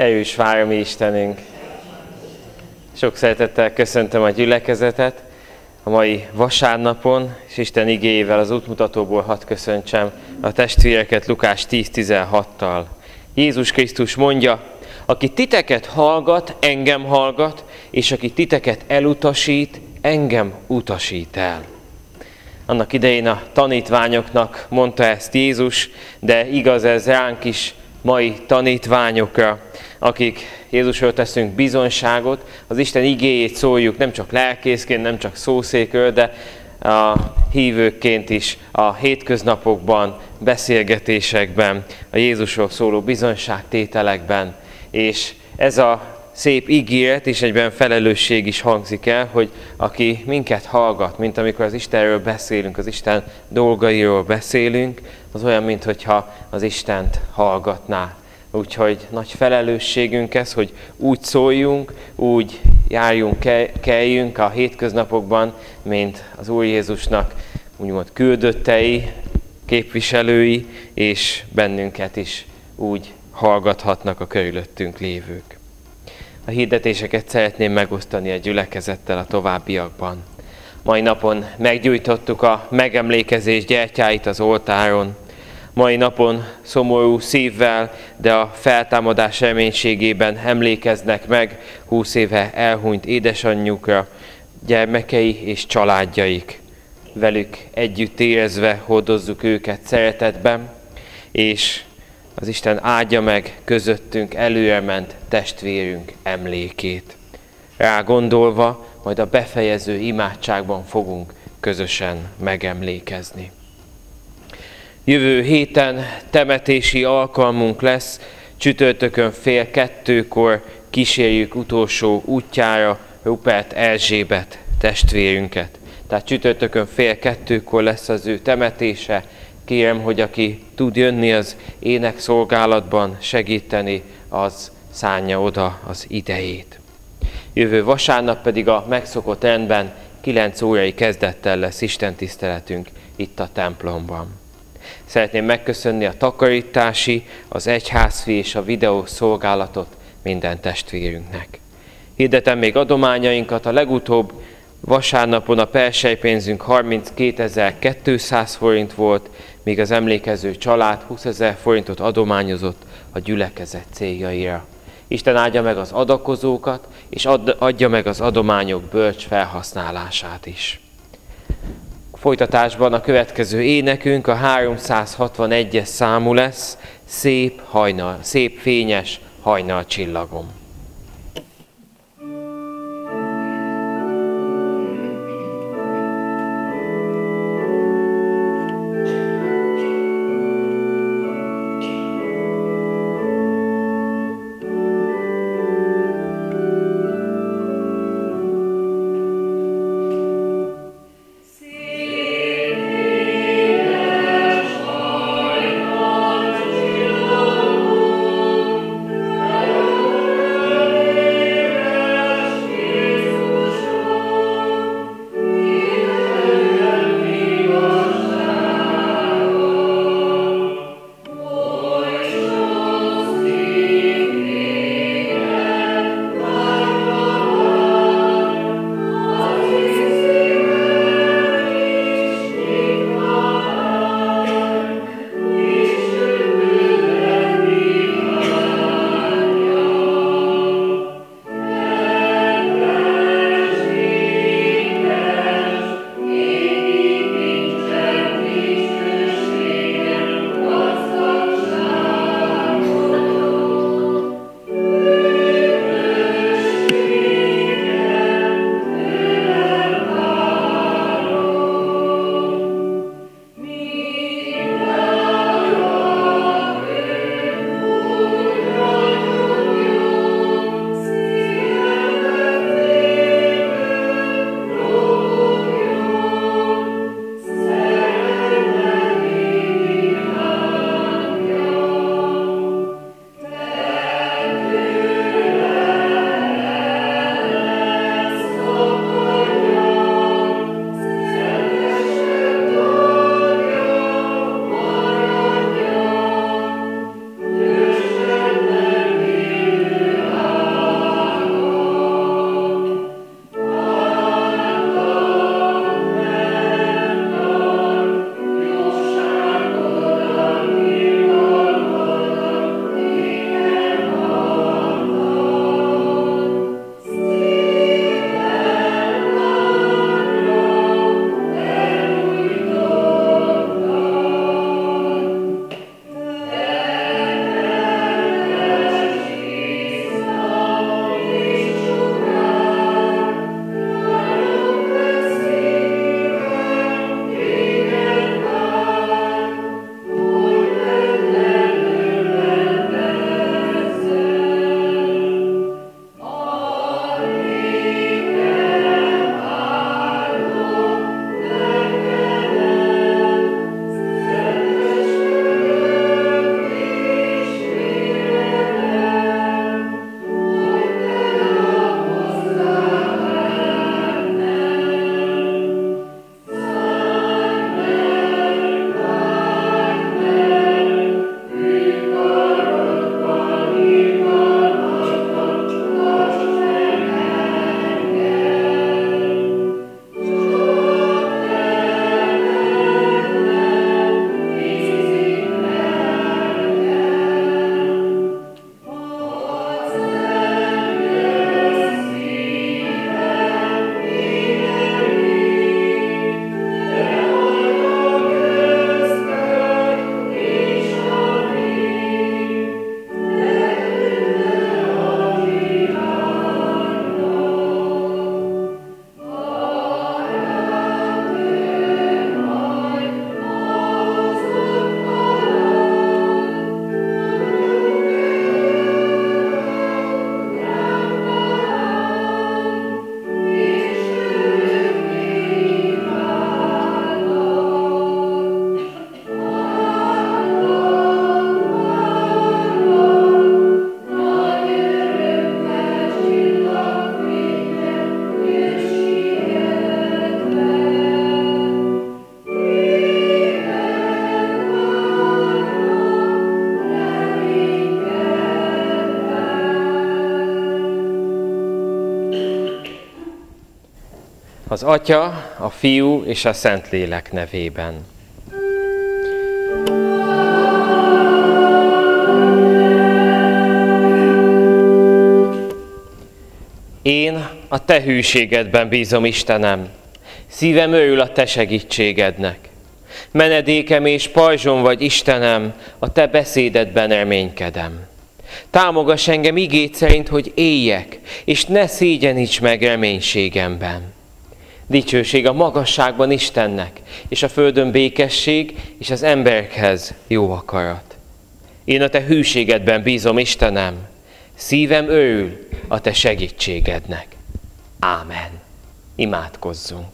Erős vár, mi Istenünk! Sok szeretettel köszöntöm a gyülekezetet a mai vasárnapon, és Isten igéjével az útmutatóból hadd köszöntsem a testvéreket Lukás 10:16-tal. Jézus Krisztus mondja, aki titeket hallgat, engem hallgat, és aki titeket elutasít, engem utasít el. Annak idején a tanítványoknak mondta ezt Jézus, de igaz ez ránk is, mai tanítványokra, akik Jézusról teszünk bizonyságot, az Isten igéjét szóljuk nem csak lelkészként, nem csak szószékről, de a hívőkként is a hétköznapokban, beszélgetésekben, a Jézusról szóló bizonyságtételekben. És ez a szép ígéret és egyben felelősség is hangzik el, hogy aki minket hallgat, mint amikor az Istenről beszélünk, az Isten dolgairól beszélünk, az olyan, mintha az Istent hallgatná. Úgyhogy nagy felelősségünk ez, hogy úgy szóljunk, úgy járjunk, kelljünk a hétköznapokban, mint az Úr Jézusnak úgymond küldöttei, képviselői, és bennünket is úgy hallgathatnak a körülöttünk lévők. A hirdetéseket szeretném megosztani a gyülekezettel a továbbiakban. Mai napon meggyújtottuk a megemlékezés gyertyáit az oltáron. Mai napon szomorú szívvel, de a feltámadás reménységében emlékeznek meg 20 éve elhunyt édesanyjukra, gyermekei és családjaik. Velük együtt érezve hordozzuk őket szeretetben, és az Isten áldja meg közöttünk előrement testvérünk emlékét. Rá gondolva, majd a befejező imádságban fogunk közösen megemlékezni. Jövő héten temetési alkalmunk lesz, csütörtökön 1:30 kísérjük utolsó útjára Rupert Erzsébet testvérünket. Tehát csütörtökön 1:30 lesz az ő temetése. Kérem, hogy aki tud jönni az énekszolgálatban segíteni, az szánja oda az idejét. Jövő vasárnap pedig a megszokott rendben 9 órai kezdettel lesz istentiszteletünk itt a templomban. Szeretném megköszönni a takarítási, az egyházfi és a videó szolgálatot minden testvérünknek. Hirdetem még adományainkat, a legutóbb vasárnapon a perselypénzünk 32.200 forint volt, míg az emlékező család 20.000 forintot adományozott a gyülekezet céljaira. Isten áldja meg az adakozókat, és adja meg az adományok bölcs felhasználását is. Folytatásban a következő énekünk a 361-es számú lesz, szép fényes hajnalcsillagom. Thank you. Az Atya, a Fiú és a Szentlélek nevében. Én a te hűségedben bízom, Istenem, szívem örül a te segítségednek. Menedékem és pajzsom vagy, Istenem, a te beszédedben reménykedem. Támogass engem igéd szerint, hogy éljek, és ne szégyeníts meg reménységemben. Dicsőség a magasságban Istennek, és a földön békesség, és az emberekhez jó akarat. Én a te hűségedben bízom, Istenem, szívem örül a te segítségednek. Ámen. Imádkozzunk.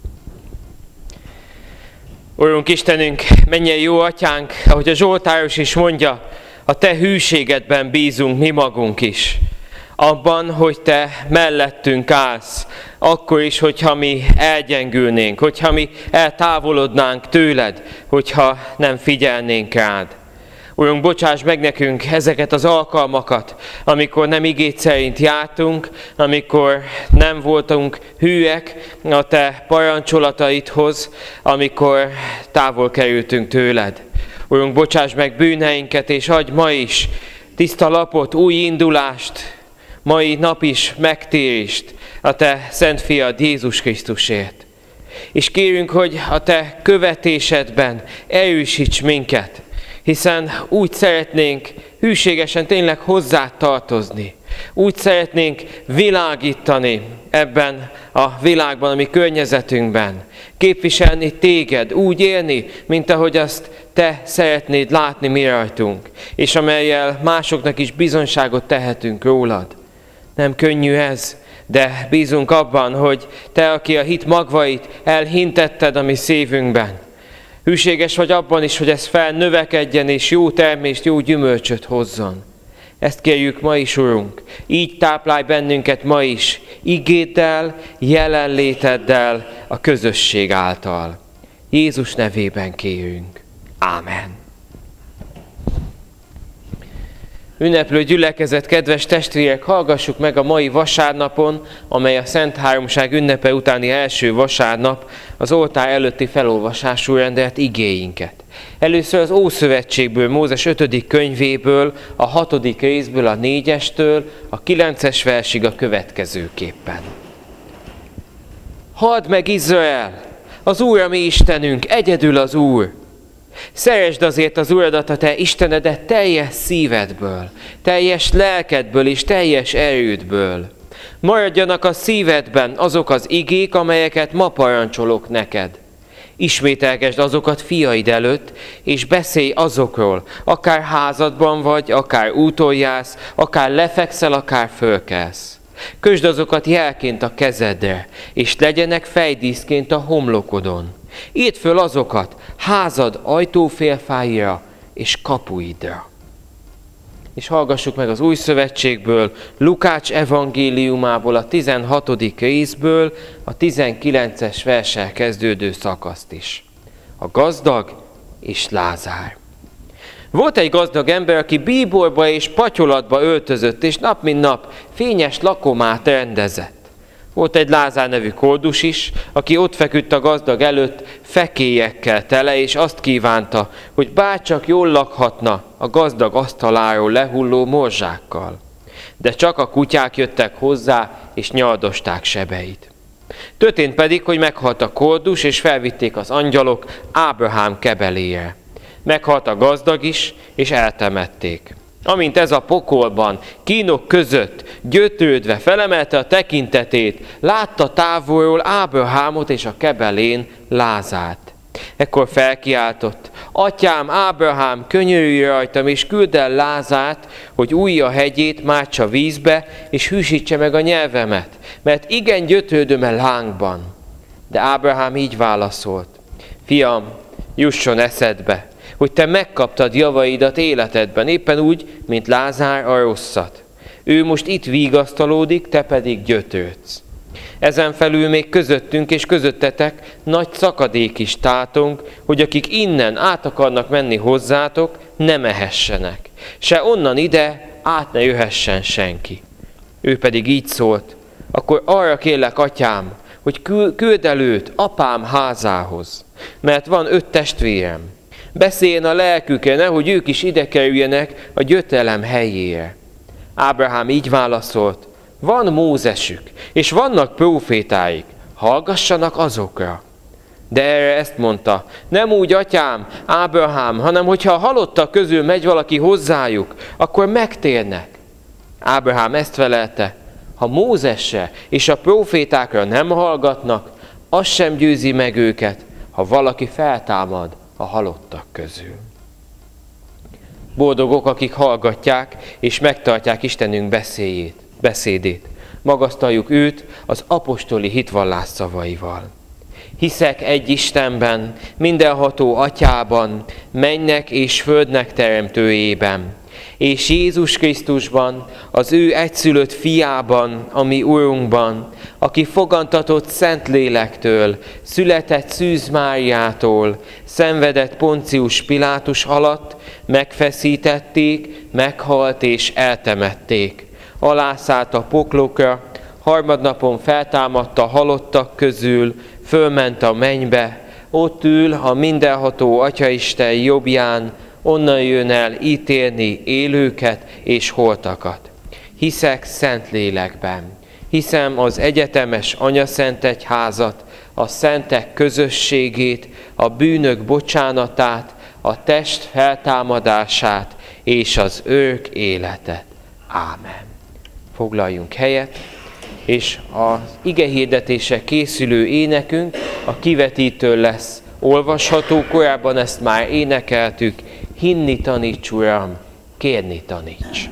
Urunk Istenünk, mennyei jó atyánk, ahogy a Zsoltáros is mondja, a te hűségedben bízunk mi magunk is. Abban, hogy te mellettünk állsz, akkor is, hogyha mi elgyengülnénk, hogyha mi eltávolodnánk tőled, hogyha nem figyelnénk rád. Urunk, bocsáss meg nekünk ezeket az alkalmakat, amikor nem igéd szerint jártunk, amikor nem voltunk hűek a te parancsolataidhoz, amikor távol kerültünk tőled. Urunk, bocsáss meg bűneinket, és adj ma is tiszta lapot, új indulást, mai nap is megtérést a te szent fiad Jézus Krisztusért. És kérünk, hogy a te követésedben erősíts minket, hiszen úgy szeretnénk hűségesen tényleg hozzád tartozni. Úgy szeretnénk világítani ebben a világban, a mi környezetünkben. Képviselni téged, úgy élni, mint ahogy azt te szeretnéd látni mi rajtunk, és amellyel másoknak is bizonyságot tehetünk rólad. Nem könnyű ez, de bízunk abban, hogy te, aki a hit magvait elhintetted a mi szívünkben, hűséges vagy abban is, hogy ez felnövekedjen és jó termést, jó gyümölcsöt hozzon. Ezt kérjük ma is, Urunk. Így táplálj bennünket ma is, igéddel, jelenléteddel, a közösség által. Jézus nevében kérünk. Ámen. Ünneplő gyülekezet, kedves testvérek, hallgassuk meg a mai vasárnapon, amely a Szent Háromság ünnepe utáni első vasárnap, az oltár előtti felolvasású rendelt igéinket. Először az Ószövetségből, Mózes 5. könyvéből, a 6. részből, a 4-estől, a 9-es versig a következőképpen. Halld meg, Izrael! Az Úr a mi Istenünk, egyedül az Úr! Szeresd azért az Uradat, a te Istenedet teljes szívedből, teljes lelkedből és teljes erődből. Maradjanak a szívedben azok az igék, amelyeket ma parancsolok neked. Ismételgesd azokat fiaid előtt, és beszélj azokról, akár házadban vagy, akár úton jársz, akár lefekszel, akár fölkelsz. Kösd azokat jelként a kezedre, és legyenek fejdíszként a homlokodon. Írd föl azokat házad ajtófélfáira és kapuidra. És hallgassuk meg az Új Szövetségből, Lukács evangéliumából, a 16. részből, a 19-es verssel kezdődő szakaszt is. A gazdag és Lázár. Volt egy gazdag ember, aki bíborba és patyolatba öltözött, és nap mint nap fényes lakomát rendezett. Volt egy Lázár nevű koldus is, aki ott feküdt a gazdag előtt fekélyekkel tele, és azt kívánta, hogy bárcsak jól lakhatna a gazdag asztaláról lehulló morzsákkal. De csak a kutyák jöttek hozzá, és nyaldosták sebeit. Történt pedig, hogy meghalt a koldus, és felvitték az angyalok Ábrahám kebelére. Meghalt a gazdag is, és eltemették. Amint ez a pokolban, kínok között, gyötrődve felemelte a tekintetét, látta távolról Ábrahámot és a kebelén Lázárt. Ekkor felkiáltott: Atyám, Ábrahám, könyörülj rajtam, és küld el Lázárt, hogy újja a hegyét, mártsa vízbe, és hűsítse meg a nyelvemet, mert igen gyötrődöm el lángban. De Ábrahám így válaszolt: Fiam, jusson eszedbe, hogy te megkaptad javaidat életedben, éppen úgy, mint Lázár a rosszat. Ő most itt vigasztalódik, te pedig gyötrődsz. Ezen felül még közöttünk és közöttetek nagy szakadék is tátunk, hogy akik innen át akarnak menni hozzátok, ne mehessenek. Se onnan ide át ne jöhessen senki. Ő pedig így szólt: Akkor arra kérlek, atyám, hogy küld el őt apám házához, mert van 5 testvérem. Beszéljen a lelkükre, nehogy ők is ide kerüljenek a gyötrelem helyére. Ábrahám így válaszolt, van Mózesük, és vannak prófétáik, hallgassanak azokra. De erre ezt mondta, nem úgy, atyám, Ábrahám, hanem hogyha a halottak közül megy valaki hozzájuk, akkor megtérnek. Ábrahám ezt felelte, ha Mózesre és a prófétákra nem hallgatnak, az sem győzi meg őket, ha valaki feltámad a halottak közül. Boldogok, akik hallgatják és megtartják Istenünk beszédét. Magasztaljuk őt az apostoli hitvallás szavaival. Hiszek egy Istenben, mindenható Atyában, mennek és földnek teremtőjében, és Jézus Krisztusban, az ő egyszülött fiában, a mi Urunkban, aki fogantatott Szentlélektől, született Szűz Máriától, szenvedett Poncius Pilátus alatt, megfeszítették, meghalt és eltemették. Alászállt a poklokra, harmadnapon feltámadt a halottak közül, fölment a mennybe, ott ül a mindenható Atyaisten jobbján, onnan jön el ítélni élőket és holtakat. Hiszek Szentlélekben, hiszem az egyetemes anyaszentegyházat, a szentek közösségét, a bűnök bocsánatát, a test feltámadását és az örök életet. Ámen. Foglaljunk helyet, és az igehirdetése készülő énekünk a kivetítő lesz olvasható, korábban ezt már énekeltük, hinni taníts, Uram, kérni taníts.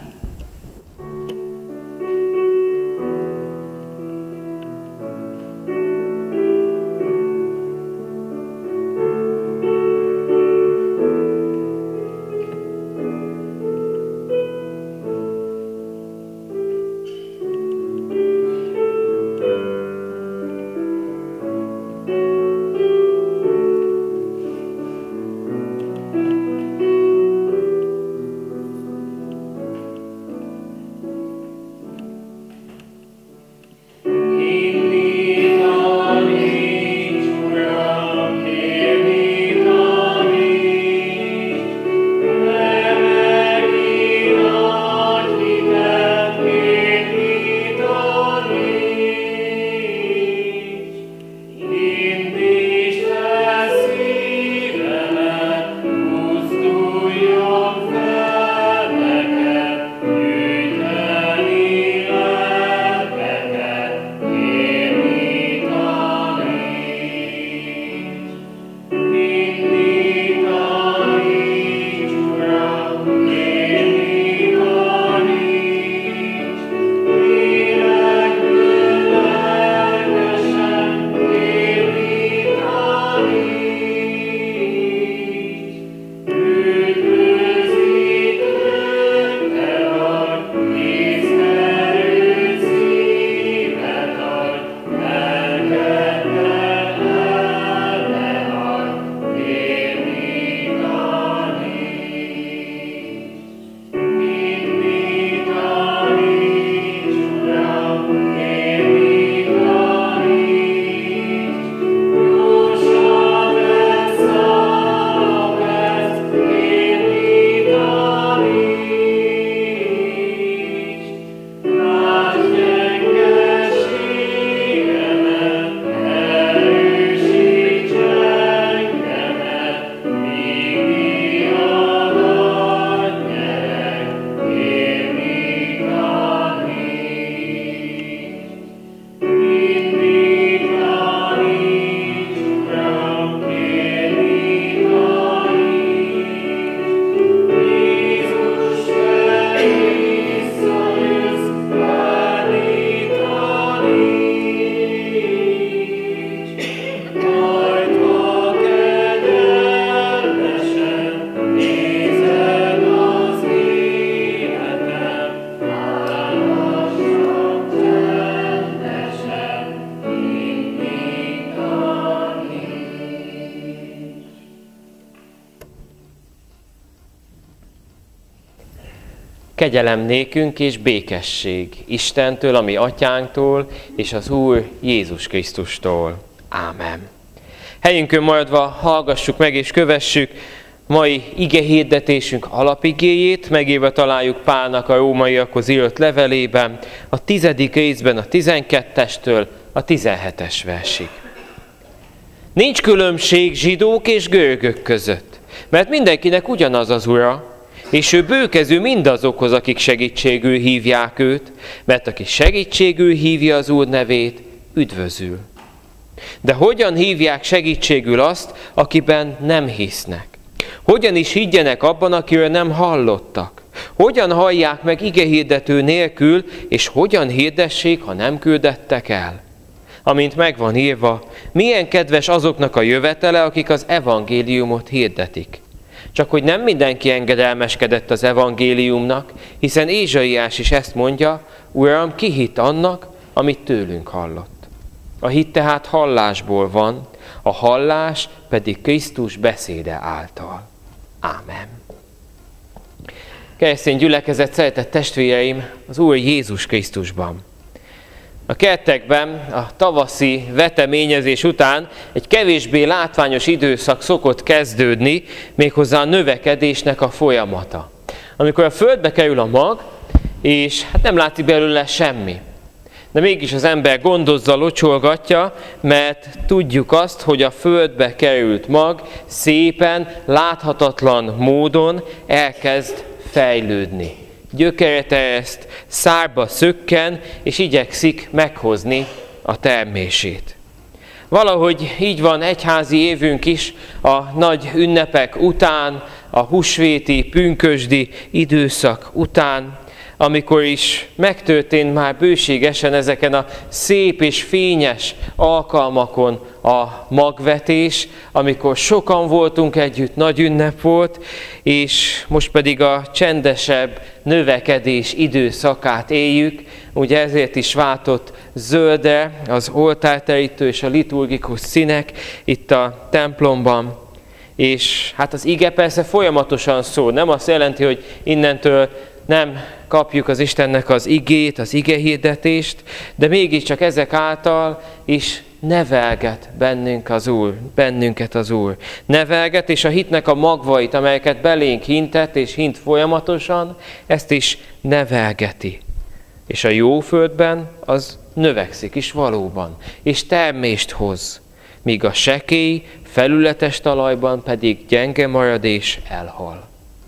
Kegyelem nékünk és békesség Istentől, a mi atyánktól, és az Úr Jézus Krisztustól. Ámen. Helyünkön maradva hallgassuk meg és kövessük mai igehirdetésünk alapigéjét, megírva találjuk Pálnak a rómaiakhoz írott levelében, a 10. részben a 12-estől a 17-es versig. Nincs különbség zsidók és görögök között, mert mindenkinek ugyanaz az Ura, és ő bőkező mindazokhoz, akik segítségül hívják őt, mert aki segítségül hívja az Úr nevét, üdvözül. De hogyan hívják segítségül azt, akiben nem hisznek? Hogyan is higgyenek abban, akiről nem hallottak? Hogyan hallják meg igehirdető nélkül, és hogyan hirdessék, ha nem küldettek el? Amint megvan írva, milyen kedves azoknak a jövetele, akik az evangéliumot hirdetik. Csak hogy nem mindenki engedelmeskedett az evangéliumnak, hiszen Ézsaiás is ezt mondja, Uram, ki hitt annak, amit tőlünk hallott. A hit tehát hallásból van, a hallás pedig Krisztus beszéde által. Ámen. Keresztény gyülekezet, szeretett testvéreim, az Úr Jézus Krisztusban. A kertekben a tavaszi veteményezés után egy kevésbé látványos időszak szokott kezdődni, méghozzá a növekedésnek a folyamata. Amikor a földbe kerül a mag, és hát nem látszik belőle semmi. De mégis az ember gondozza, locsolgatja, mert tudjuk azt, hogy a földbe került mag szépen, láthatatlan módon elkezd fejlődni. Gyökeret ereszt, szárba szökken, és igyekszik meghozni a termését. Valahogy így van egyházi évünk is, a nagy ünnepek után, a húsvéti, pünkösdi időszak után, amikor is megtörtént már bőségesen ezeken a szép és fényes alkalmakon a magvetés, amikor sokan voltunk együtt, nagy ünnep volt, és most pedig a csendesebb növekedés időszakát éljük, ugye ezért is váltott zöldre az oltárterítő és a liturgikus színek itt a templomban. És hát az ige persze folyamatosan szól, nem azt jelenti, hogy innentől nem kapjuk az Istennek az igét, az igehirdetést, de mégiscsak ezek által is nevelget bennünket az Úr. Nevelget, és a hitnek a magvait, amelyeket belénk hintett és hint folyamatosan, ezt is nevelgeti. És a jó földben az növekszik is valóban, és termést hoz, míg a sekély, felületes talajban pedig gyenge marad és elhal.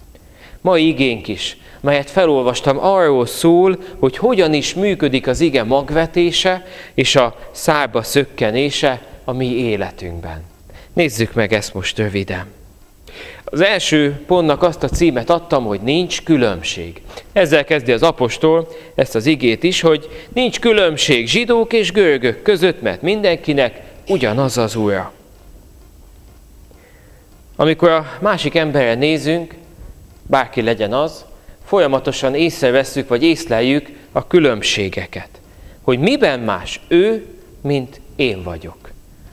Mai igénk is, melyet felolvastam, arról szól, hogy hogyan is működik az ige magvetése és a szárba szökkenése a mi életünkben. Nézzük meg ezt most röviden. Az első pontnak azt a címet adtam, hogy nincs különbség. Ezzel kezdi az apostol ezt az igét is, hogy nincs különbség zsidók és görögök között, mert mindenkinek ugyanaz az Ura. Amikor a másik emberre nézünk, bárki legyen az, folyamatosan észrevesszük, vagy észleljük a különbségeket. Hogy miben más ő, mint én vagyok.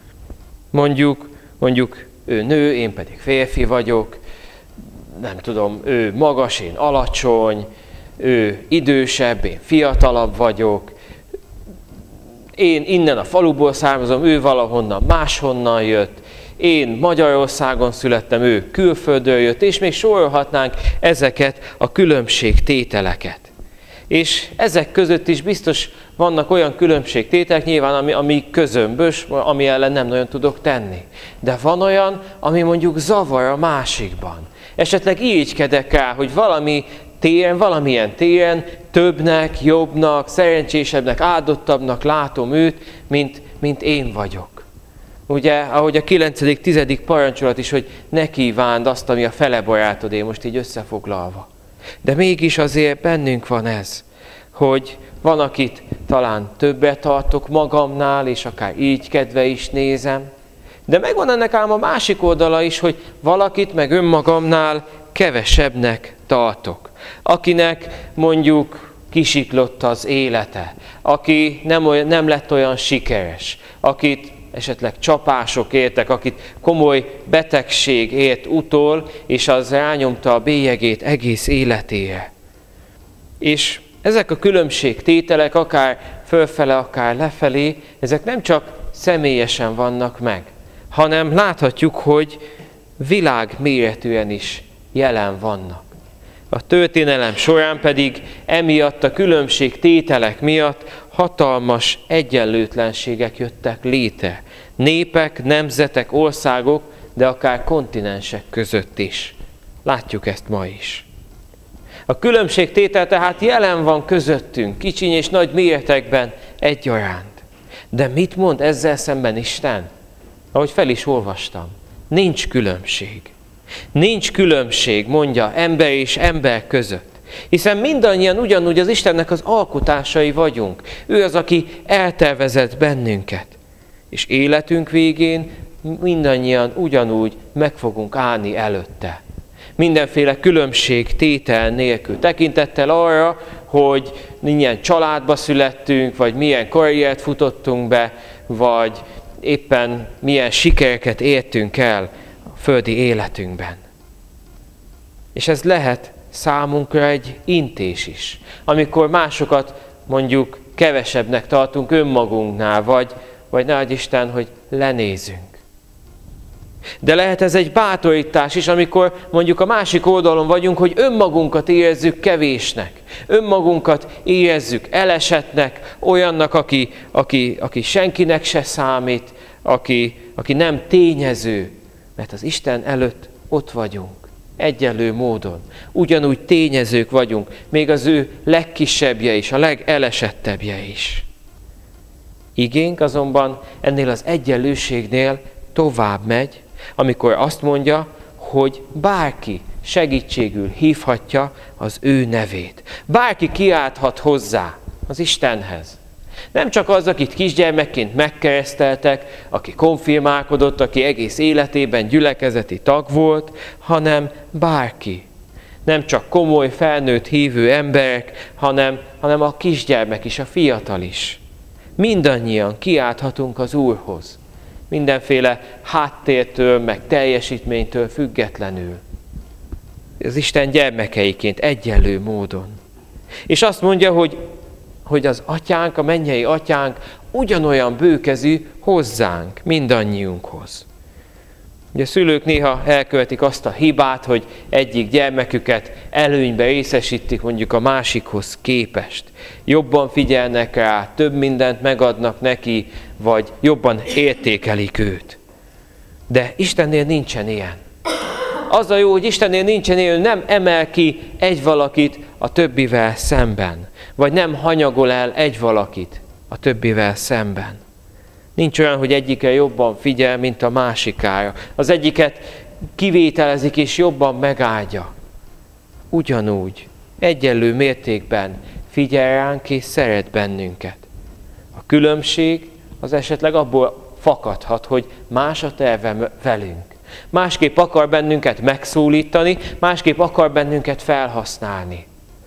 Mondjuk ő nő, én pedig férfi vagyok, nem tudom, ő magas, én alacsony, ő idősebb, én fiatalabb vagyok, én innen a faluból származom, ő valahonnan máshonnan jött, én Magyarországon születtem, ő külföldről jött, és még sorolhatnánk ezeket a különbségtételeket. És ezek között is biztos vannak olyan különbségtételek, nyilván ami közömbös, ami ellen nem nagyon tudok tenni. De van olyan, ami mondjuk zavar a másikban. Esetleg irigykedek rá, hogy valamilyen téren többnek, jobbnak, szerencsésebbnek, áldottabbnak látom őt, mint én vagyok. Ugye, ahogy a 9.-10. parancsolat is, hogy ne kívánd azt, ami a fele barátodé, most így összefoglalva. De mégis azért bennünk van ez, hogy van, akit talán többet tartok magamnál, és akár így kedve is nézem. De megvan ennek ám a másik oldala is, hogy valakit meg önmagamnál kevesebbnek tartok. Akinek mondjuk kisiklott az élete, aki nem lett olyan sikeres, akit esetleg csapások értek, akit komoly betegség ért utol, és az rányomta a bélyegét egész életére. És ezek a különbségtételek, akár fölfele, akár lefelé, ezek nem csak személyesen vannak meg, hanem láthatjuk, hogy világméretűen is jelen vannak. A történelem során pedig emiatt a különbségtételek miatt hatalmas egyenlőtlenségek jöttek létre. Népek, nemzetek, országok, de akár kontinensek között is. Látjuk ezt ma is. A különbségtétel tehát jelen van közöttünk, kicsiny és nagy méretekben egyaránt. De mit mond ezzel szemben Isten? Ahogy fel is olvastam, nincs különbség. Nincs különbség, mondja, ember és ember között. Hiszen mindannyian ugyanúgy az Istennek az alkotásai vagyunk. Ő az, aki eltervezett bennünket. És életünk végén mindannyian ugyanúgy meg fogunk állni előtte. Mindenféle különbség tétel nélkül. Tekintettel arra, hogy milyen családba születtünk, vagy milyen karriert futottunk be, vagy éppen milyen sikereket értünk el a földi életünkben. És ez lehet számunkra egy intés is. Amikor másokat mondjuk kevesebbnek tartunk önmagunknál, vagy ne adj Isten, hogy lenézünk. De lehet ez egy bátorítás is, amikor mondjuk a másik oldalon vagyunk, hogy önmagunkat érezzük kevésnek. Önmagunkat érezzük elesettnek, olyannak, aki senkinek se számít, aki nem tényező. Mert az Isten előtt ott vagyunk, egyenlő módon. Ugyanúgy tényezők vagyunk, még az ő legkisebbje is, a legelesettebbje is. Igénk azonban ennél az egyenlőségnél tovább megy, amikor azt mondja, hogy bárki segítségül hívhatja az ő nevét. Bárki kiálthat hozzá az Istenhez. Nem csak az, akit kisgyermekként megkereszteltek, aki konfirmálkodott, aki egész életében gyülekezeti tag volt, hanem bárki. Nem csak komoly, felnőtt hívő emberek, hanem a kisgyermek is, a fiatal is. Mindannyian kiálthatunk az Úrhoz. Mindenféle háttértől, meg teljesítménytől függetlenül. Az Isten gyermekeiként egyenlő módon. És azt mondja, hogy az atyánk, a mennyei atyánk ugyanolyan bőkezű hozzánk, mindannyiunkhoz. Ugye a szülők néha elkövetik azt a hibát, hogy egyik gyermeküket előnybe részesítik mondjuk a másikhoz képest. Jobban figyelnek rá, több mindent megadnak neki, vagy jobban értékelik őt. De Istennél nincsen ilyen. Az a jó, hogy Istennél nincsen ilyen, nem emel ki egy valakit a többivel szemben, vagy nem hanyagol el egy valakit a többivel szemben. Nincs olyan, hogy egyikre jobban figyel, mint a másikára. Az egyiket kivételezik és jobban megáldja. Ugyanúgy, egyenlő mértékben figyel ránk és szeret bennünket. A különbség az esetleg abból fakadhat, hogy más a terve velünk. Másképp akar bennünket megszólítani, másképp akar bennünket felhasználni.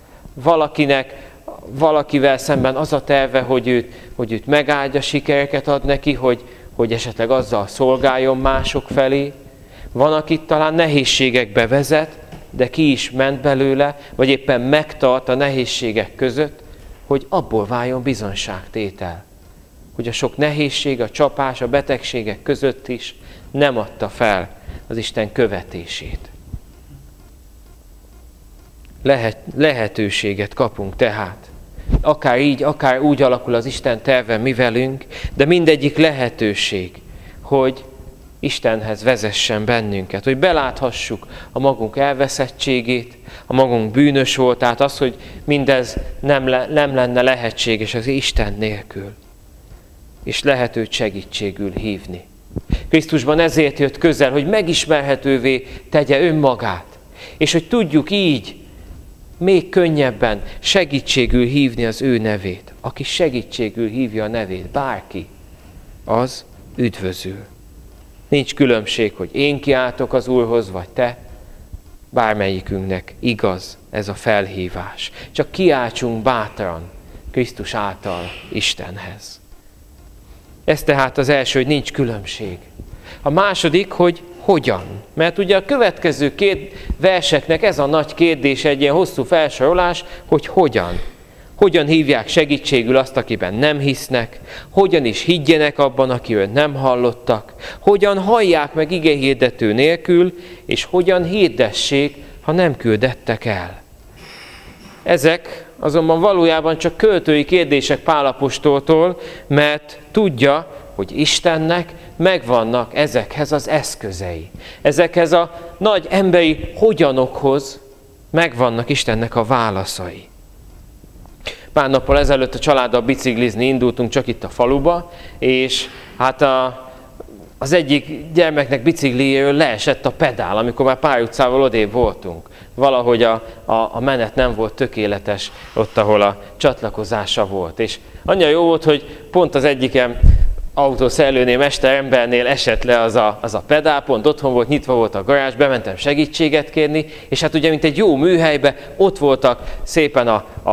Valakivel szemben az a terve, hogy őt megáldja, sikereket ad neki, hogy esetleg azzal szolgáljon mások felé. Van, akit talán nehézségekbe vezet, de ki is ment belőle, vagy éppen megtart a nehézségek között, hogy abból váljon bizonságtétel. Hogy a sok nehézség, a csapás, a betegségek között is nem adta fel az Isten követését. Lehetőséget kapunk tehát. Akár így, akár úgy alakul az Isten terve mi velünk, de mindegyik lehetőség, hogy Istenhez vezessen bennünket, hogy beláthassuk a magunk elveszettségét, a magunk bűnös voltát, az, hogy mindez nem lenne lehetséges az Isten nélkül, és lehet őt segítségül hívni. Krisztusban ezért jött közel, hogy megismerhetővé tegye önmagát, és hogy tudjuk így még könnyebben segítségül hívni az ő nevét. Aki segítségül hívja a nevét, bárki, az üdvözül. Nincs különbség, hogy én kiáltok az Úrhoz, vagy te, bármelyikünknek igaz ez a felhívás. Csak kiáltsunk bátran Krisztus által Istenhez. Ez tehát az első, hogy nincs különbség. A második, hogy hogyan. Mert ugye a következő két verseknek ez a nagy kérdés, egy ilyen hosszú felsorolás, hogy hogyan. Hogyan hívják segítségül azt, akiben nem hisznek, hogyan is higgyenek abban, akiről nem hallottak, hogyan hallják meg igehirdető nélkül, és hogyan hirdessék, ha nem küldettek el. Ezek azonban valójában csak költői kérdések Pál apostoltól, mert tudja, hogy Istennek megvannak ezekhez az eszközei. Ezekhez a nagy emberi hogyanokhoz megvannak Istennek a válaszai. Pár nappal ezelőtt a családdal biciklizni indultunk csak itt a faluba, és hát az egyik gyermeknek bicikliéről leesett a pedál, amikor már pár utcával odébb voltunk. Valahogy a menet nem volt tökéletes ott, ahol a csatlakozása volt. És annyira jó volt, hogy pont az egyikem autószerelőnél, mesterembernél esett le az a pedál, pont otthon volt, nyitva volt a garázs, bementem segítséget kérni, és hát ugye, mint egy jó műhelybe, ott voltak szépen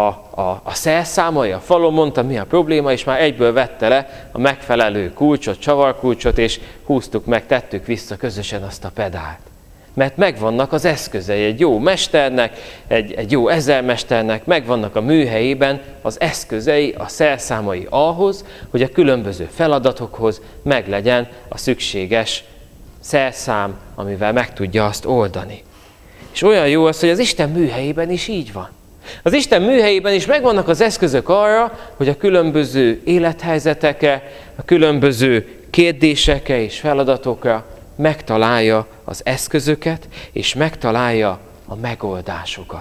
a szerszámai, a falon, mondtam, mi a probléma, és már egyből vette le a megfelelő kulcsot, csavarkulcsot, és húztuk meg, tettük vissza közösen azt a pedált. Mert megvannak az eszközei egy jó mesternek, egy jó ezermesternek, megvannak a műhelyében az eszközei, a szerszámai ahhoz, hogy a különböző feladatokhoz meglegyen a szükséges szerszám, amivel meg tudja azt oldani. És olyan jó az, hogy az Isten műhelyében is így van. Az Isten műhelyében is megvannak az eszközök arra, hogy a különböző élethelyzetekre, a különböző kérdésekre és feladatokra megtalálja az eszközöket, és megtalálja a megoldásokat.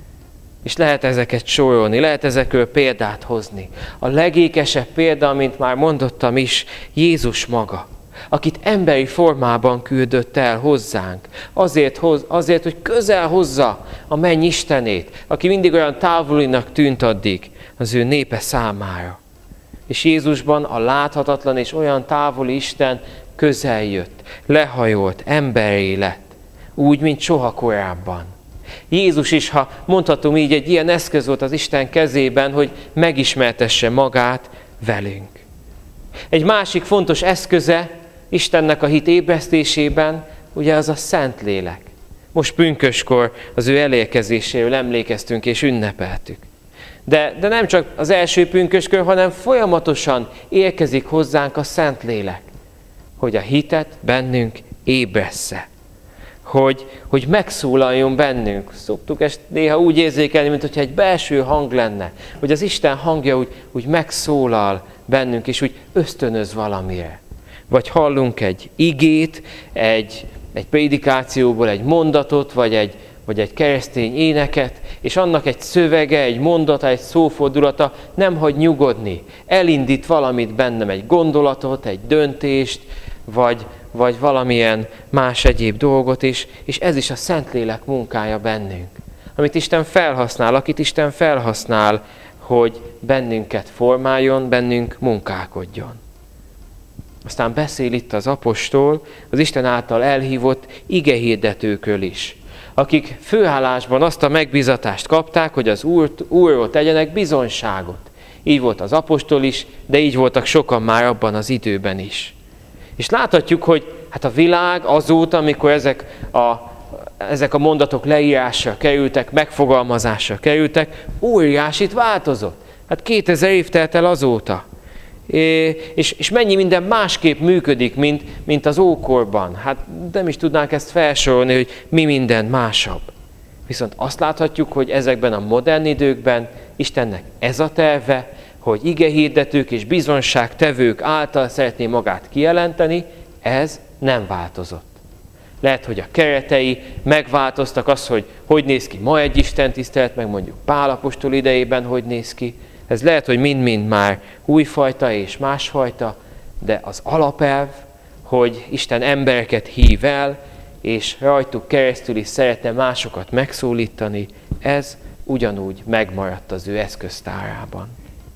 És lehet ezeket sorolni, lehet ezekről példát hozni. A legékesebb példa, mint már mondottam is, Jézus maga, akit emberi formában küldött el hozzánk, azért, hogy közel hozza a menny Istenét, aki mindig olyan távolinak tűnt addig az ő népe számára. És Jézusban a láthatatlan és olyan távoli Isten közel jött, lehajolt, emberré lett, úgy, mint soha korábban. Jézus is, ha mondhatom így, egy ilyen eszköz volt az Isten kezében, hogy megismertesse magát velünk. Egy másik fontos eszköze Istennek a hit ébresztésében, ugye az a Szentlélek. Most pünköskor az ő elérkezéséről emlékeztünk és ünnepeltük. De nem csak az első pünköskor, hanem folyamatosan érkezik hozzánk a Szentlélek, hogy a hitet bennünk ébressze, hogy megszólaljon bennünk. Szoktuk ezt néha úgy érzékelni, mint hogyha egy belső hang lenne, hogy az Isten hangja úgy megszólal bennünk, és úgy ösztönöz valamire. Vagy hallunk egy igét, egy prédikációból egy mondatot, vagy egy keresztény éneket, és annak egy szövege, egy mondata, egy szófordulata nem hagy nyugodni. Elindít valamit bennem, egy gondolatot, egy döntést, vagy valamilyen más egyéb dolgot is, és ez is a Szentlélek munkája bennünk. Amit Isten felhasznál, akit Isten felhasznál, hogy bennünket formáljon, bennünk munkálkodjon. Aztán beszél itt az apostol az Isten által elhívott igehirdetőkről is, akik főállásban azt a megbízatást kapták, hogy az Úrról tegyenek bizonyságot. Így volt az apostol is, de így voltak sokan már abban az időben is. És láthatjuk, hogy hát a világ azóta, amikor ezek a mondatok leírásra kerültek, megfogalmazásra kerültek, óriásit változott. Hát 2000 év telt el azóta. És mennyi minden másképp működik, mint az ókorban. Hát nem is tudnánk ezt felsorolni, hogy mi minden másabb. Viszont azt láthatjuk, hogy ezekben a modern időkben Istennek ez a terve, hogy igehirdetők és bizonságtevők által szeretné magát kijelenteni, ez nem változott. Lehet, hogy a keretei megváltoztak, az, hogy néz ki ma egy istentisztelet, meg mondjuk Pál apostol idejében hogy néz ki. Ez lehet, hogy mind-mind már újfajta és másfajta, de az alapelv, hogy Isten embereket hív el, és rajtuk keresztül is szeretne másokat megszólítani, ez ugyanúgy megmaradt az ő eszköztárában.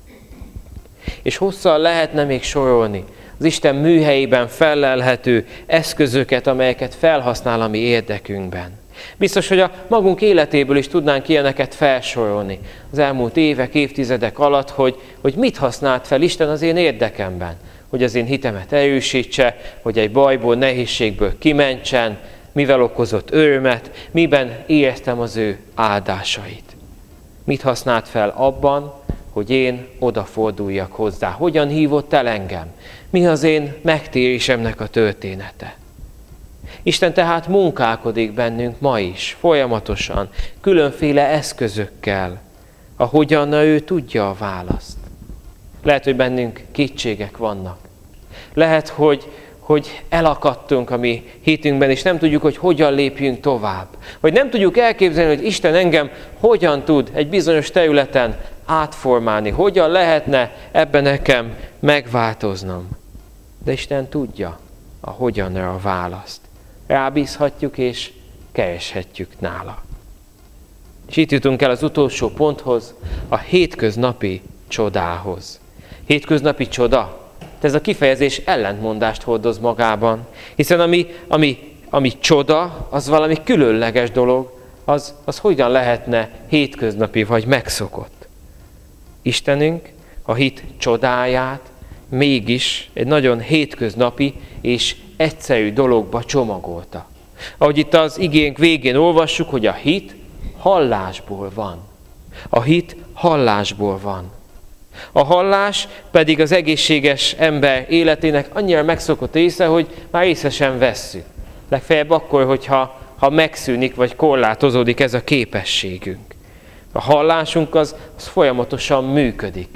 És hosszan lehetne még sorolni az Isten műhelyében fellelhető eszközöket, amelyeket felhasznál a mi érdekünkben. Biztos, hogy a magunk életéből is tudnánk ilyeneket felsorolni az elmúlt évek, évtizedek alatt, hogy mit használt fel Isten az én érdekemben. hogy az én hitemet erősítse, hogy egy bajból, nehézségből kimentsen, mivel okozott örömet, miben éreztem az ő áldásait. Mit használt fel abban, hogy én odaforduljak hozzá? Hogyan hívott el engem? Mi az én megtérésemnek a története? Isten tehát munkálkodik bennünk ma is, folyamatosan, különféle eszközökkel, ahogyan ő tudja a választ. Lehet, hogy bennünk kétségek vannak. Lehet, hogy elakadtunk a mi hitünkben, és nem tudjuk, hogy hogyan lépjünk tovább. Vagy nem tudjuk elképzelni, hogy Isten engem hogyan tud egy bizonyos területen átformálni. Hogyan lehetne ebben nekem megváltoznom. De Isten tudja a hogyanra a választ. Rábízhatjuk és kereshetjük nála. És itt jutunk el az utolsó ponthoz, a hétköznapi csodához. Hétköznapi csoda. Ez a kifejezés ellentmondást hordoz magában. Hiszen ami csoda, az valami különleges dolog, az hogyan lehetne hétköznapi vagy megszokott. Istenünk a hit csodáját mégis egy nagyon hétköznapi és egyszerű dologba csomagolta. Ahogy itt az igénk végén olvassuk, hogy a hit hallásból van. A hit hallásból van. A hallás pedig az egészséges ember életének annyira megszokott része, hogy már észre sem vesszük. Legfeljebb akkor, hogyha megszűnik vagy korlátozódik ez a képességünk. A hallásunk az folyamatosan működik.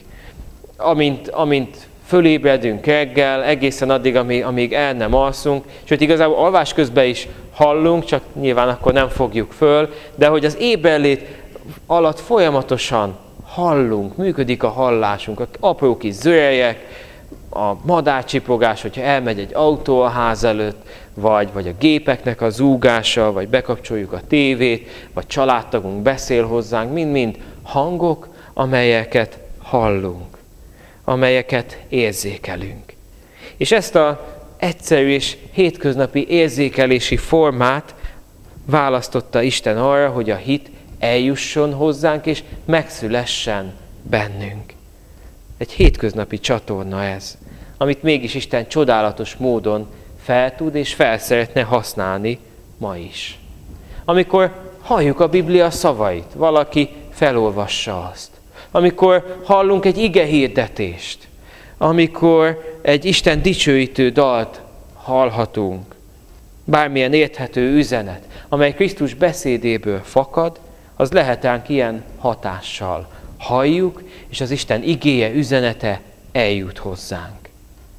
Amint fölébredünk reggel, egészen addig, amíg el nem alszunk, sőt igazából alvás közben is hallunk, csak nyilván akkor nem fogjuk föl, de hogy az ébrenlét alatt folyamatosan hallunk, működik a hallásunk, a apró kis zörejek, a madárcsipogás, hogyha elmegy egy autó a ház előtt, vagy a gépeknek a zúgása, vagy bekapcsoljuk a tévét, vagy családtagunk beszél hozzánk, mind-mind hangok, amelyeket hallunk, amelyeket érzékelünk. És ezt az egyszerű és hétköznapi érzékelési formát választotta Isten arra, hogy a hit eljusson hozzánk, és megszülessen bennünk. Egy hétköznapi csatorna ez, amit mégis Isten csodálatos módon fel tud és fel szeretne használni ma is. Amikor halljuk a Biblia szavait, valaki felolvassa azt. Amikor hallunk egy igehirdetést, amikor egy Isten dicsőítő dalt hallhatunk, bármilyen érthető üzenet, amely Krisztus beszédéből fakad, az lehet ránk ilyen hatással. Halljuk, és az Isten igéje, üzenete eljut hozzánk.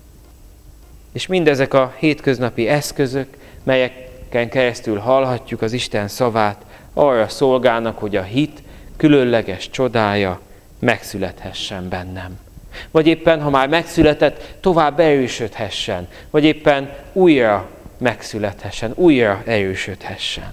És mindezek a hétköznapi eszközök, melyeken keresztül hallhatjuk az Isten szavát, arra szolgálnak, hogy a hit különleges csodája megszülethessen bennem. Vagy éppen, ha már megszületett, tovább erősödhessen. Vagy éppen újra megszülethessen, újra erősödhessen.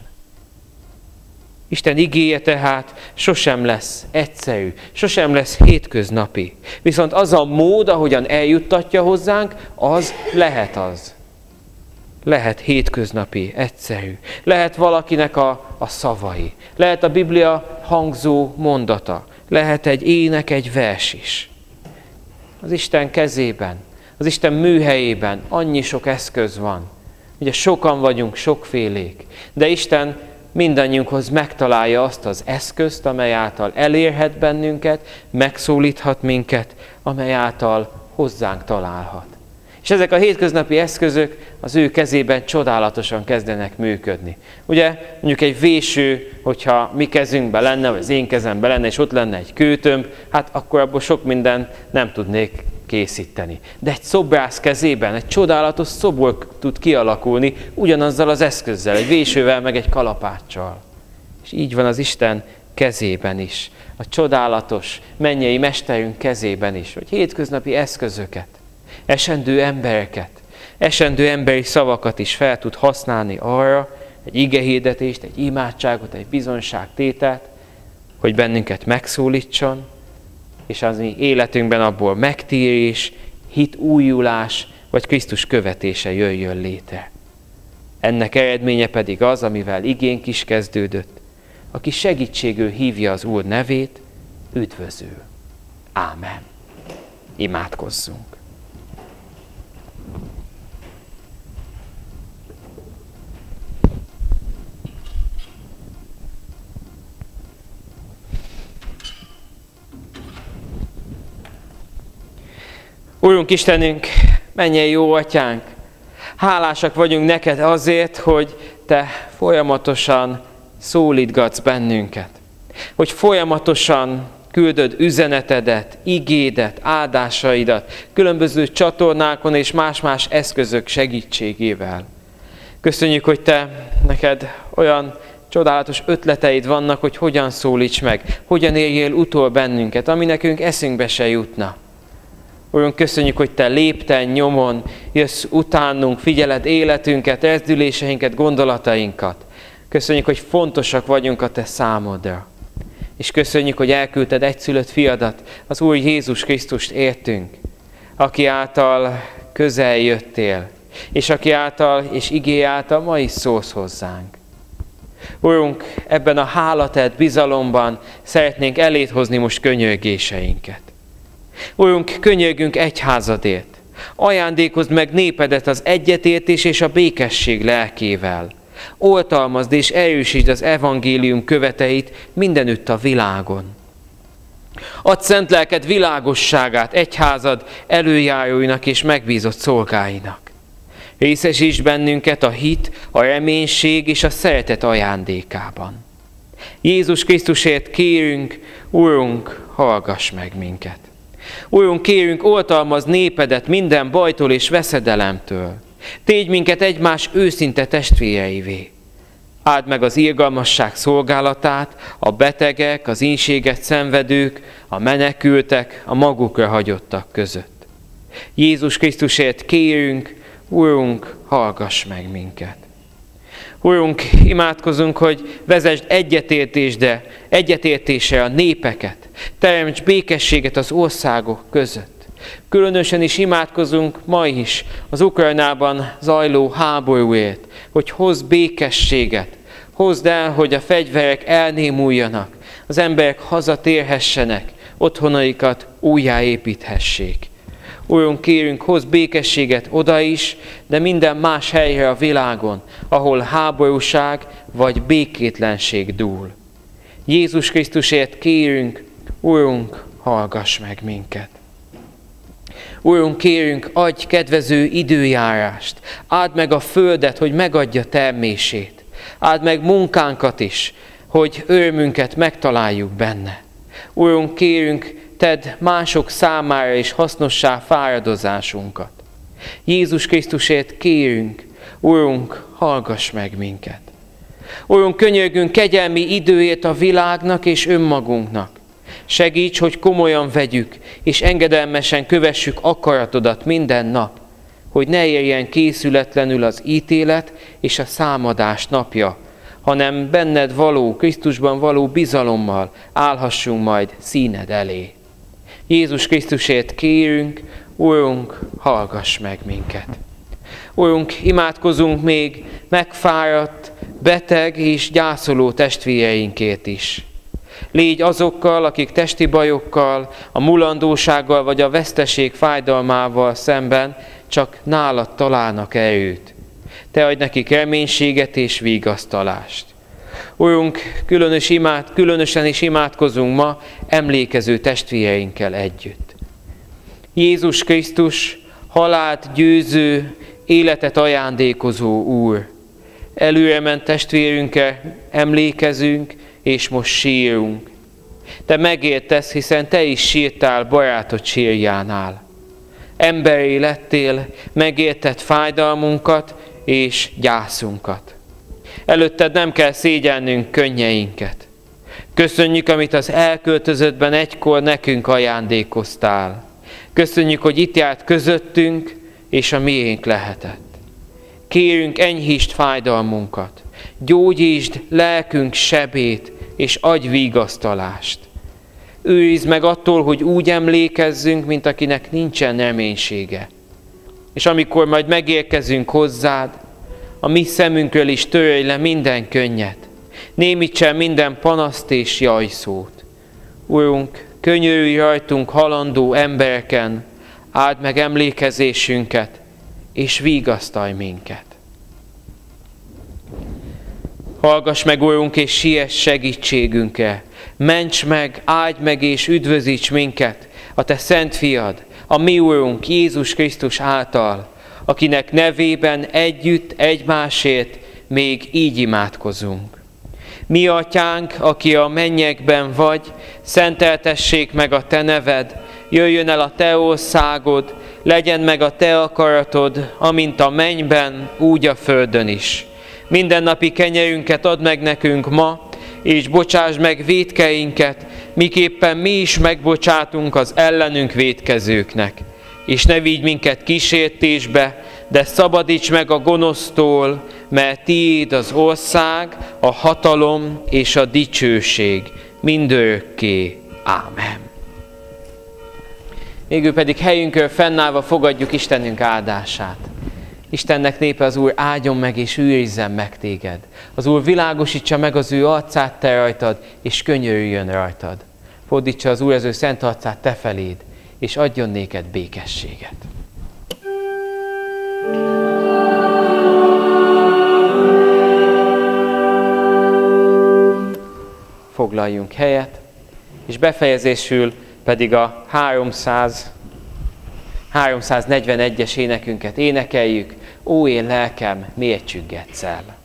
Isten igéje tehát sosem lesz egyszerű, sosem lesz hétköznapi. Viszont az a mód, ahogyan eljuttatja hozzánk, az lehet az. Lehet hétköznapi, egyszerű. Lehet valakinek a szavai. Lehet a Biblia hangzó mondata. Lehet egy ének, egy vers is. Az Isten kezében, az Isten műhelyében annyi sok eszköz van. Ugye sokan vagyunk, sokfélék. De Isten mindannyiunkhoz megtalálja azt az eszközt, amely által elérhet bennünket, megszólíthat minket, amely által hozzánk találhat. És ezek a hétköznapi eszközök az ő kezében csodálatosan kezdenek működni. Ugye mondjuk egy véső, hogyha mi kezünkben lenne, vagy az én kezemben lenne, és ott lenne egy kőtömb, hát akkor abból sok mindent nem tudnék készíteni. De egy szobrász kezében egy csodálatos szobor tud kialakulni ugyanazzal az eszközzel, egy vésővel, meg egy kalapáccsal. És így van az Isten kezében is, a csodálatos mennyei mesterünk kezében is, hogy hétköznapi eszközöket, esendő embereket, esendő emberi szavakat is fel tud használni arra, egy igehirdetést, egy imádságot, egy bizonyságtételt, hogy bennünket megszólítson, és az mi életünkben abból megtérés, hit újulás, vagy Krisztus követése jöjjön létre. Ennek eredménye pedig az, amivel igénk is kezdődött, aki segítségül hívja az Úr nevét, üdvözül. Ámen. Imádkozzunk. Úrunk Istenünk, mennyei jó Atyánk, hálásak vagyunk neked azért, hogy te folyamatosan szólítgatsz bennünket. Hogy folyamatosan küldöd üzenetedet, igédet, áldásaidat, különböző csatornákon és más-más eszközök segítségével. Köszönjük, hogy neked olyan csodálatos ötleteid vannak, hogy hogyan szólíts meg, hogyan érjél utol bennünket, ami nekünk eszünkbe se jutna. Olyan köszönjük, hogy te lépten, nyomon jössz utánunk, figyeled életünket, rezdüléseinket, gondolatainkat. Köszönjük, hogy fontosak vagyunk a te számodra. És köszönjük, hogy elküldted egyszülött fiadat, az Úr Jézus Krisztust értünk, aki által közel jöttél, és aki által és igé által ma is szólsz hozzánk. Urunk, ebben a hálatett bizalomban szeretnénk eléd hozni most könyörgéseinket. Urunk, könyörgünk egyházadért. Ajándékozd meg népedet az egyetértés és a békesség lelkével. Oltalmazd és erősítsd az evangélium követeit mindenütt a világon. Add szent lelked világosságát egyházad előjáróinak és megbízott szolgáinak. Részesítsd bennünket a hit, a reménység és a szeretet ajándékában. Jézus Krisztusért kérünk, Urunk, hallgass meg minket. Urunk, kérünk, oltalmazd népedet minden bajtól és veszedelemtől. Tégy minket egymás őszinte testvéreivé. Áld meg az irgalmasság szolgálatát, a betegek, az ínséget szenvedők, a menekültek, a magukra hagyottak között. Jézus Krisztusért kérünk, Urunk, hallgass meg minket. Urunk, imádkozunk, hogy vezesd egyetértésre a népeket, teremts békességet az országok között. Különösen is imádkozunk ma is az Ukrajnában zajló háborúért, hogy hozz békességet, hozd el, hogy a fegyverek elnémuljanak, az emberek hazatérhessenek, otthonaikat újjáépíthessék. Urunk, kérünk, hozz békességet oda is, de minden más helyre a világon, ahol háborúság vagy békétlenség dúl. Jézus Krisztusért kérünk, Urunk, hallgass meg minket. Urunk, kérünk, adj kedvező időjárást, áld meg a földet, hogy megadja termését. Áld meg munkánkat is, hogy örömünket megtaláljuk benne. Urunk, kérünk, tedd mások számára is hasznossá fáradozásunkat. Jézus Krisztusért kérünk, Urunk, hallgass meg minket. Urunk, könyörgünk kegyelmi időért a világnak és önmagunknak. Segíts, hogy komolyan vegyük, és engedelmesen kövessük akaratodat minden nap, hogy ne érjen készületlenül az ítélet és a számadás napja, hanem benned való, Krisztusban való bizalommal állhassunk majd színed elé. Jézus Krisztusért kérünk, Urunk, hallgass meg minket. Urunk, imádkozunk még megfáradt, beteg és gyászoló testvéreinkért is. Légy azokkal, akik testi bajokkal, a mulandósággal vagy a veszteség fájdalmával szemben csak nálad találnak erőt. Te adj nekik reménységet és vigasztalást. Urunk, különösen is imádkozunk ma emlékező testvéreinkkel együtt. Jézus Krisztus, halált győző, életet ajándékozó Úr. Előrement testvérünkkel emlékezünk, és most sírunk. Te megértesz, hiszen te is sírtál barátod sírjánál. Emberré lettél, megérted fájdalmunkat és gyászunkat. Előtted nem kell szégyelnünk könnyeinket. Köszönjük, amit az elköltözöttben egykor nekünk ajándékoztál. Köszönjük, hogy itt járt közöttünk, és a miénk lehetett. Kérünk, enyhítsd fájdalmunkat, gyógyítsd lelkünk sebét, és adj vigasztalást. Őrizd meg attól, hogy úgy emlékezzünk, mint akinek nincsen reménysége. És amikor majd megérkezünk hozzád, a mi szemünkről is törölj le minden könnyet. Némíts el minden panaszt és jajszót. Urunk, könyörülj rajtunk halandó embereken, áld meg emlékezésünket, és vigasztalj minket. Hallgass meg, Urunk, és siess segítségünkre. Ments meg, áldj meg és üdvözíts minket, a Te szent fiad, a mi Úrunk Jézus Krisztus által, akinek nevében együtt egymásért még így imádkozunk. Mi atyánk, aki a mennyekben vagy, szenteltessék meg a te neved, jöjjön el a te országod, legyen meg a te akaratod, amint a mennyben, úgy a földön is. Mindennapi kenyerünket add meg nekünk ma, és bocsásd meg vétkeinket, miképpen mi is megbocsátunk az ellenünk vétkezőknek. És ne vigy minket kísértésbe, de szabadíts meg a gonosztól, mert tiéd az ország, a hatalom és a dicsőség mindörökké. Ámen. Végül pedig helyünkön fennállva fogadjuk Istenünk áldását. Istennek népe, az Úr áldjon meg és őrizzen meg téged. Az Úr világosítsa meg az ő arcát te rajtad, és könyörüljön rajtad. Fordítsa az Úr az ő szent arcát te feléd, és adjon néked békességet. Foglaljunk helyet, és befejezésül pedig a 341-es énekünket énekeljük. Ó, én lelkem, miért csüggedsz el?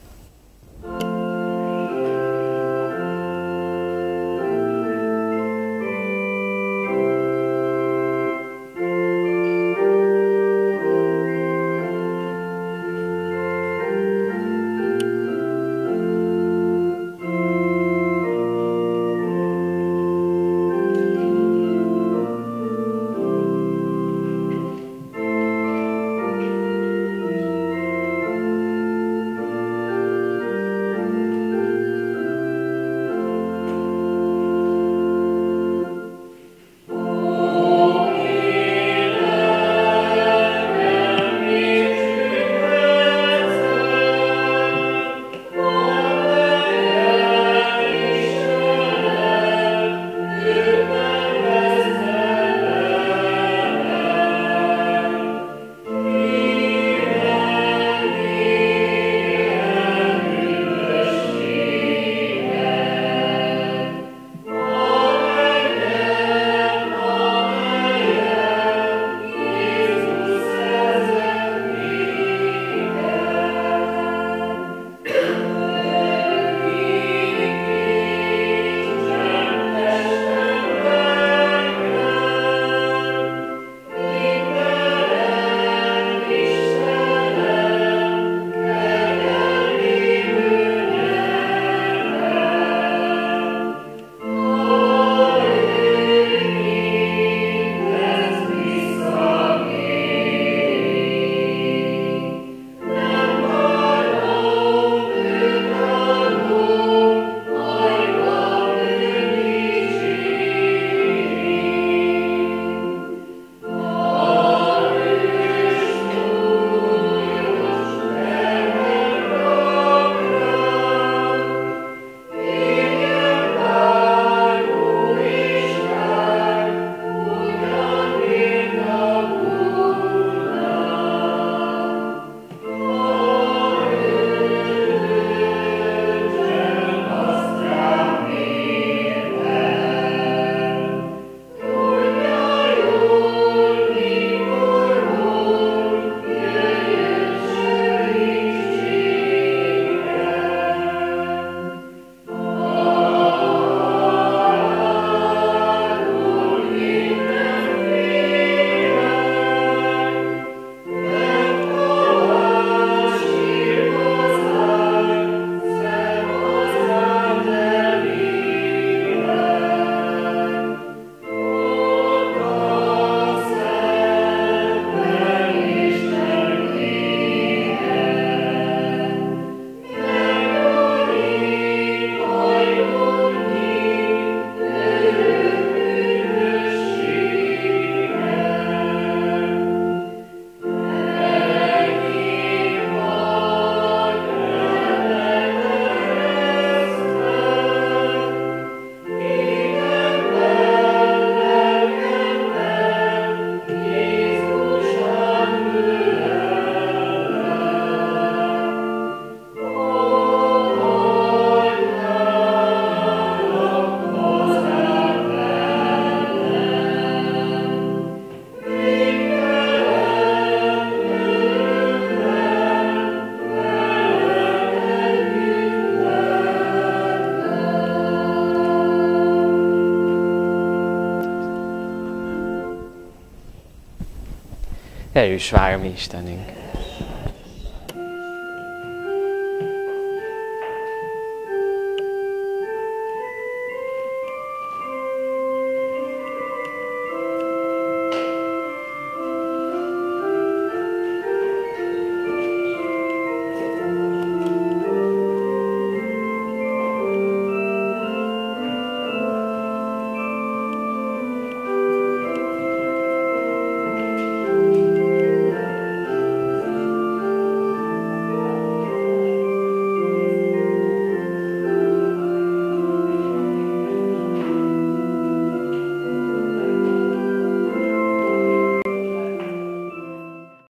Erős vár a mi Istenünk.